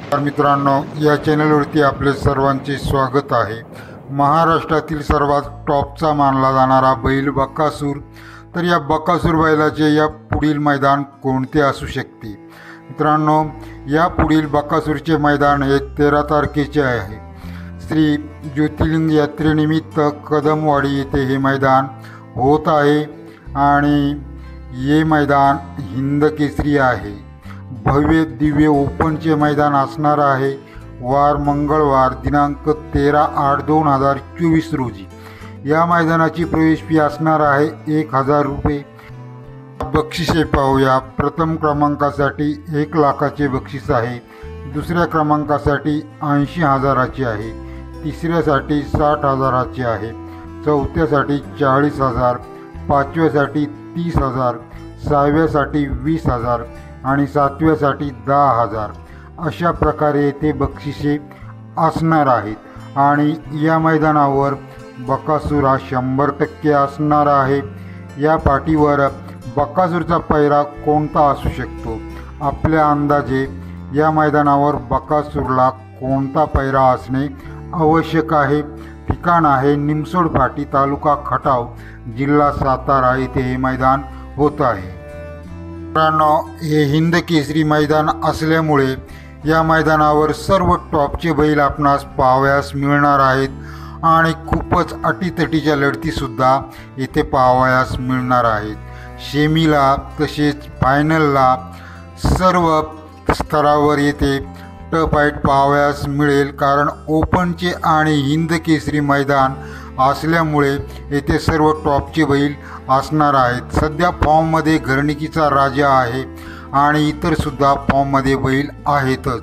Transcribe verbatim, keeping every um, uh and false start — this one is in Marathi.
तर मित्रांनो, या चॅनलवरती आपले सर्वांचे स्वागत आहे। महाराष्ट्रातील सर्वात टॉपचा मानला जाणारा बैल बकासूर। तर या बकासूर बैलाचे या पुढील मैदान कोणते असू शकते? मित्रांनो, या पुढील बकासूरचे मैदान हे तेरा तारखेचे आहे। श्री ज्योतिर्लिंग यात्रेनिमित्त कदमवाडी येथे हे मैदान होत आहे आणि हे मैदान हिंद केसरी आहे। भव्य दिव्य ओपनचे मैदान असणार आहे। वार मंगळवार दिनांक तेरा आठ दोन हजार चोवीस रोजी या मैदानाची प्रवेश फी असणार आहे एक हजार रुपये। बक्षिसे पाहूया। प्रथम क्रमांकासाठी एक लाखाचे बक्षीस आहे, दुसऱ्या क्रमांकासाठी ऐंशी हजाराचे आहे, तिसऱ्यासाठी साठ हजाराचे आहे, चौथ्यासाठी चाळीस हजार, पाचव्यासाठी तीस हजार, सहाव्यासाठी वीस हजार आणि सातव्यासाठी दहा हजार अशा प्रकारे येथे बक्षिसे असणार आहेत। आणि या मैदानावर बकासूर हा शंभर टक्के असणार आहे। या पाठीवर बकासूरचा पैरा कोणता असू शकतो? आपल्या अंदाजे या मैदानावर बकासूरला कोणता पैरा असणे आवश्यक आहे? ठिकाण आहे निमसोड फाटी, तालुका खटाव, जिल्हा सातारा येथे हे मैदान होत आहे। मित्रांनो, हे हिंद केसरी मैदान असल्यामुळे या मैदानावर सर्व टॉपचे बैल आपणास पाहावयास मिळणार आहेत आणि खूपच अटीतटीच्या लढतीसुद्धा येथे पाहावयास मिळणार आहेत। सेमीला तसेच फायनलला सर्व स्तरावर येथे टफ फाईट पाहावयास मिळेल, कारण ओपनचे आणि हिंद केसरी मैदान असल्यामुळे येथे सर्व टॉपचे बैल असणार आहेत। सध्या फॉर्ममध्ये घरणिकीचा राजा आहे आणि इतरसुद्धा फॉर्ममध्ये बैल आहेतच।